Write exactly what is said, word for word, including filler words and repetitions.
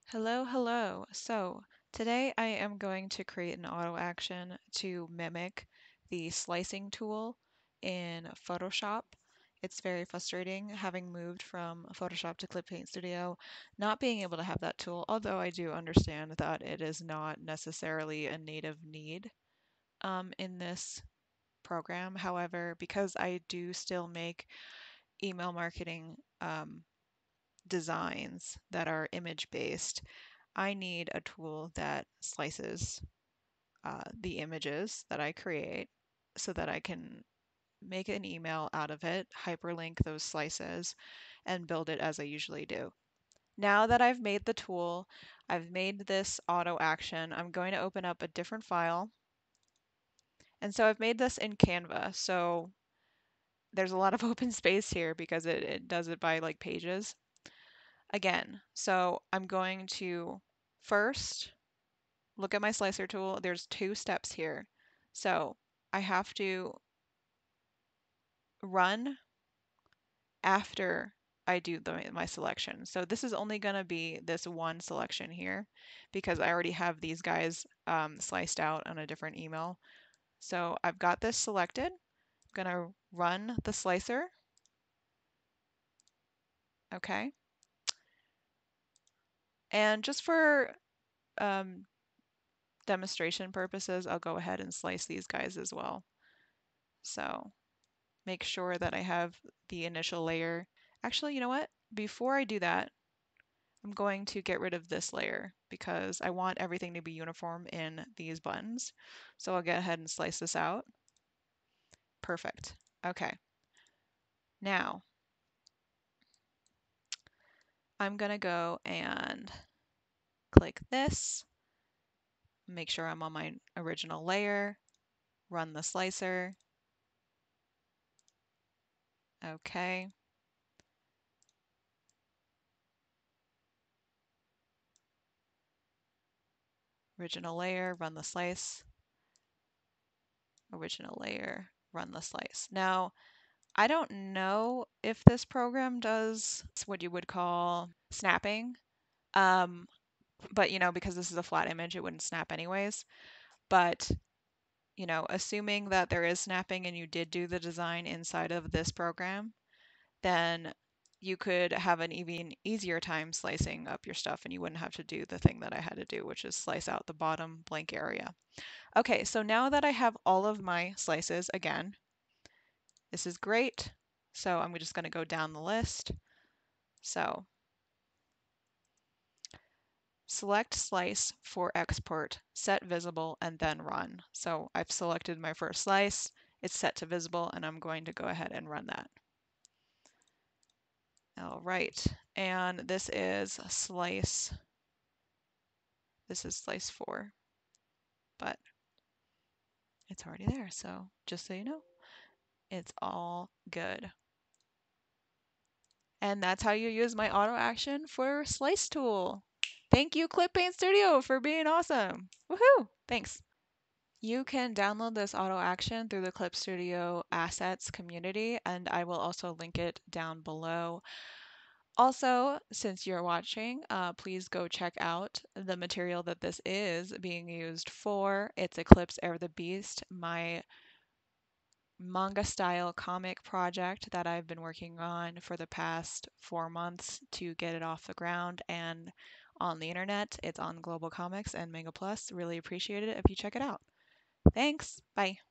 Hello, hello. So today I am going to create an auto action to mimic the slicing tool in Photoshop. It's very frustrating having moved from Photoshop to Clip Paint Studio, not being able to have that tool, although I do understand that it is not necessarily a native need um, in this program. However, because I do still make email marketing um, designs that are image based, I need a tool that slices uh, the images that I create so that I can make an email out of it, hyperlink those slices, and build it as I usually do. Now that I've made the tool, I've made this auto action, I'm going to open up a different file. And so I've made this in Canva. So there's a lot of open space here because it, it does it by like pages. Again, so I'm going to first look at my slicer tool. There's two steps here. So I have to run after I do the, my selection. So this is only going to be this one selection here because I already have these guys um, sliced out on a different email. So I've got this selected. I'm going to run the slicer. Okay. And just for um, demonstration purposes, I'll go ahead and slice these guys as well. So make sure that I have the initial layer. Actually, you know what? Before I do that, I'm going to get rid of this layer because I want everything to be uniform in these buttons. So I'll go ahead and slice this out. Perfect. Okay. Now, I'm going to go and click this, make sure I'm on my original layer, run the slicer. Okay. Original layer, run the slice. Original layer, run the slice. Now, I don't know if this program does what you would call snapping, um, but you know, because this is a flat image, it wouldn't snap anyways. But you know, assuming that there is snapping and you did do the design inside of this program, then you could have an even easier time slicing up your stuff and you wouldn't have to do the thing that I had to do, which is slice out the bottom blank area. Okay, so now that I have all of my slices, again, this is great. So I'm just going to go down the list. So select slice for export, set visible, and then run. So I've selected my first slice, it's set to visible, and I'm going to go ahead and run that. All right, and this is slice, this is slice four, but it's already there. So just so you know, it's all good. And that's how you use my auto action for Slice tool. Thank you, Clip Paint Studio, for being awesome. Woohoo! Thanks. You can download this auto action through the Clip Studio Assets community, and I will also link it down below. Also, since you're watching, uh, please go check out the material that this is being used for. It's Eclipse Air the Beast, my manga-style comic project that I've been working on for the past four months to get it off the ground and on the internet. It's on Global Comics and Manga Plus. Really appreciate it if you check it out. Thanks. Bye.